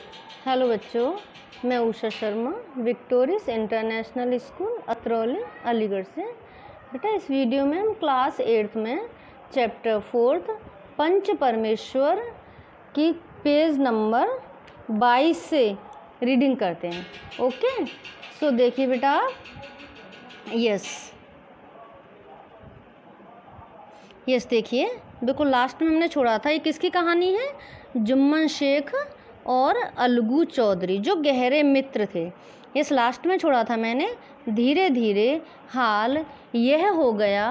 Hello बच्चों, मैं Usha Sharma victorious international school Atrauli Aligarh से। बेटा इस वीडियो में हम क्लास 8th में चैप्टर 4th पंच परमेश्वर की पेज नंबर 22 से रीडिंग करते हैं। ओके, सो देखिए बेटा आप, यस देखिए, बिल्कुल लास्ट में हमने छोड़ा था। ये किसकी कहानी है? जुम्मन शेख और अलगू चौधरी, जो गहरे मित्र थे। इस लास्ट में छोड़ा था मैंने। धीरे धीरे हाल यह हो गया,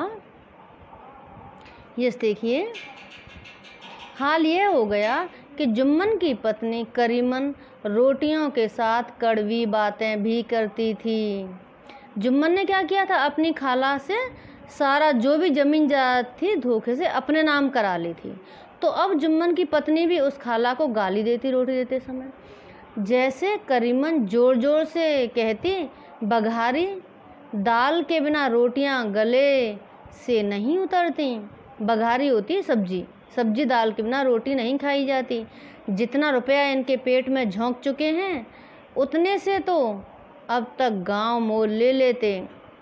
यस देखिए, हाल यह हो गया कि जुम्मन की पत्नी करीमन रोटियों के साथ कड़वी बातें भी करती थी। जुम्मन ने क्या किया था? अपनी खाला से सारा जो भी जमीन जायदाद थी धोखे से अपने नाम करा ली थी। तो अब जुम्मन की पत्नी भी उस खाला को गाली देती रोटी देते समय। जैसे करीमन जोर जोर से कहती, बघारी दाल के बिना रोटियां गले से नहीं उतरती। बघारी होती है सब्जी, सब्जी दाल के बिना रोटी नहीं खाई जाती। जितना रुपया इनके पेट में झोंक चुके हैं उतने से तो अब तक गांव मोल ले लेते।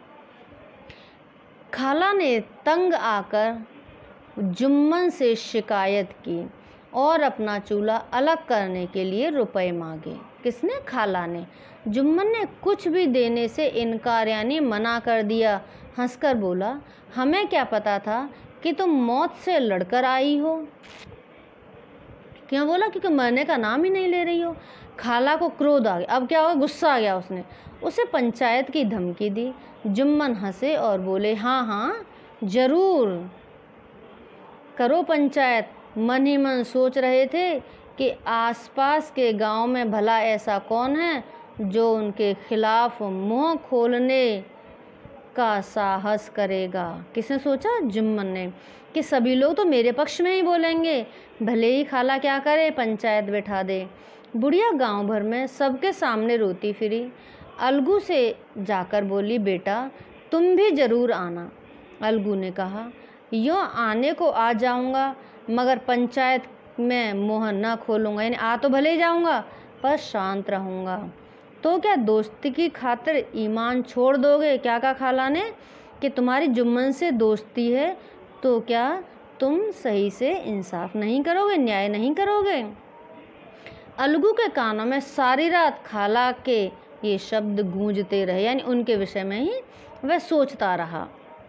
खाला ने तंग आकर जुम्मन से शिकायत की और अपना चूल्हा अलग करने के लिए रुपए मांगे। किसने? खाला ने। जुम्मन ने कुछ भी देने से इनकार यानी मना कर दिया। हंसकर बोला, हमें क्या पता था कि तुम मौत से लड़कर आई हो। क्यों बोला? क्योंकि मरने का नाम ही नहीं ले रही हो। खाला को क्रोध आ गया। अब क्या हुआ? गुस्सा आ गया। उसने उसे पंचायत की धमकी दी। जुम्मन हंसे और बोले, हाँ हाँ जरूर करो पंचायत। मन ही मन सोच रहे थे कि आसपास के गांव में भला ऐसा कौन है जो उनके खिलाफ मुंह खोलने का साहस करेगा। किसने सोचा? जुम्मन ने, कि सभी लोग तो मेरे पक्ष में ही बोलेंगे, भले ही खाला क्या करे, पंचायत बैठा दे। बुढ़िया गांव भर में सबके सामने रोती फिरी। अलगू से जाकर बोली, बेटा तुम भी जरूर आना। अलगू ने कहा, यूँ आने को आ जाऊंगा मगर पंचायत में मुँह न खोलूंगा, यानी आ तो भले ही जाऊंगा पर शांत रहूंगा। तो क्या दोस्ती की खातिर ईमान छोड़ दोगे? क्या कहा खाला ने? कि तुम्हारी जुम्मन से दोस्ती है तो क्या तुम सही से इंसाफ नहीं करोगे, न्याय नहीं करोगे? अलगू के कानों में सारी रात खाला के ये शब्द गूंजते रहे, यानी उनके विषय में ही वह सोचता रहा।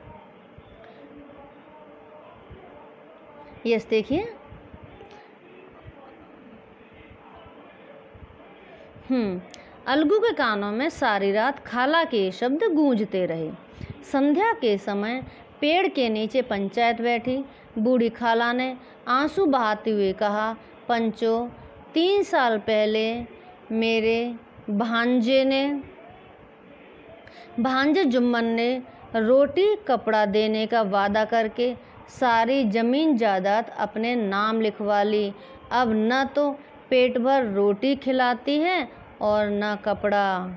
यस देखिए, अलगू के कानों में सारी रात खाला के शब्द गूंजते रहे। संध्या के समय पेड़ के नीचे पंचायत बैठी। बूढ़ी खाला ने आंसू बहाते हुए कहा, पंचो 3 साल पहले मेरे भांजे जुम्मन ने रोटी कपड़ा देने का वादा करके सारी जमीन जायदाद अपने नाम लिखवा ली। अब न तो पेट भर रोटी खिलाती है और न कपड़ा,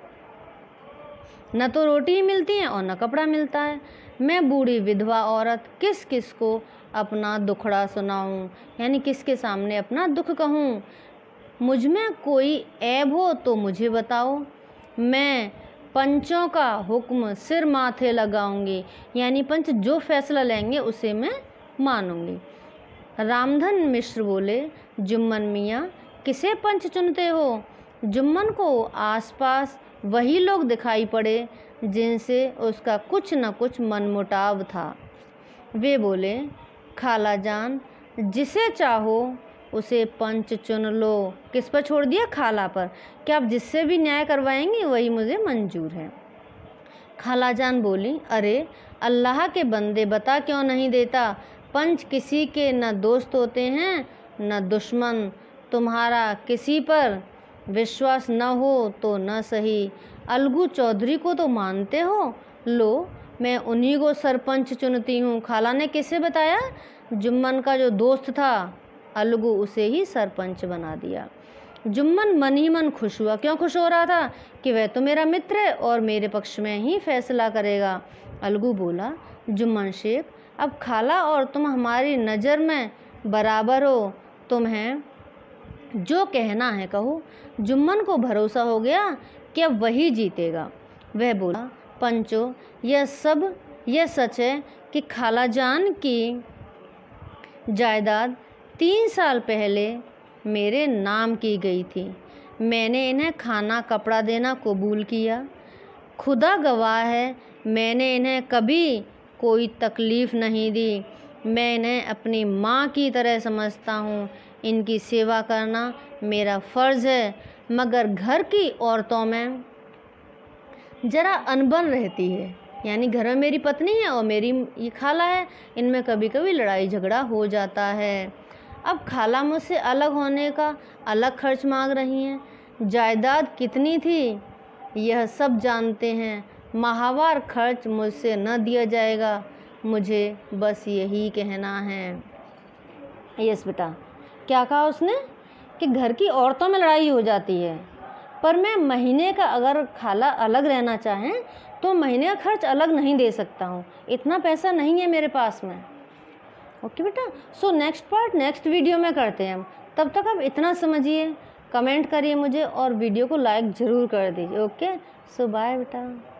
न तो रोटी ही मिलती है और न कपड़ा मिलता है। मैं बूढ़ी विधवा औरत किस किस को अपना दुखड़ा सुनाऊं, यानी किसके सामने अपना दुख कहूं। मुझ में कोई ऐब हो तो मुझे बताओ, मैं पंचों का हुक्म सिर माथे लगाऊंगी, यानी पंच जो फैसला लेंगे उसे मैं मानूंगी। रामधन मिश्र बोले, जुम्मन मियाँ किसे पंच चुनते हो? जुम्मन को आसपास वही लोग दिखाई पड़े जिनसे उसका कुछ न कुछ मनमुटाव था। वे बोले, खाला जान जिसे चाहो उसे पंच चुन लो। किस पर छोड़ दिया? खाला पर, कि आप जिससे भी न्याय करवाएंगी वही मुझे मंजूर है। खाला जान बोली, अरे अल्लाह के बंदे बता क्यों नहीं देता? पंच किसी के न दोस्त होते हैं न दुश्मन। तुम्हारा किसी पर विश्वास न हो तो न सही, अलगू चौधरी को तो मानते हो, लो मैं उन्हीं को सरपंच चुनती हूँ। खाला ने किसे बताया? जुम्मन का जो दोस्त था अलगू, उसे ही सरपंच बना दिया। जुम्मन मन ही मन खुश हुआ। क्यों खुश हो रहा था? कि वह तो मेरा मित्र है और मेरे पक्ष में ही फैसला करेगा। अलगू बोला, जुम्मन शेख अब खाला और तुम हमारी नज़र में बराबर हो। तुम्हें जो कहना है कहो। जुम्मन को भरोसा हो गया कि अब वही जीतेगा। वह बोला, पंचो यह सच है कि खालाजान की जायदाद 3 साल पहले मेरे नाम की गई थी। मैंने इन्हें खाना कपड़ा देना कबूल किया। खुदा गवाह है, मैंने इन्हें कभी कोई तकलीफ़ नहीं दी। मैं इन्हें अपनी माँ की तरह समझता हूँ। इनकी सेवा करना मेरा फ़र्ज़ है। मगर घर की औरतों में ज़रा अनबन रहती है, यानी घर में मेरी पत्नी है और मेरी ये खाला है, इनमें कभी कभी लड़ाई झगड़ा हो जाता है। अब खाला मुझसे अलग होने का अलग खर्च मांग रही हैं। जायदाद कितनी थी यह सब जानते हैं। माहवार खर्च मुझसे न दिया जाएगा। मुझे बस यही कहना है। यस बेटा, क्या कहा उसने कि घर की औरतों में लड़ाई हो जाती है, पर मैं महीने का अगर खाला अलग रहना चाहें तो महीने का खर्च अलग नहीं दे सकता हूँ, इतना पैसा नहीं है मेरे पास में। ओके बेटा, so next part next video में करते हैं हम। तब तक आप इतना समझिए, कमेंट करिए मुझे और वीडियो को लाइक ज़रूर कर दीजिए। ओके, सो बाय बेटा।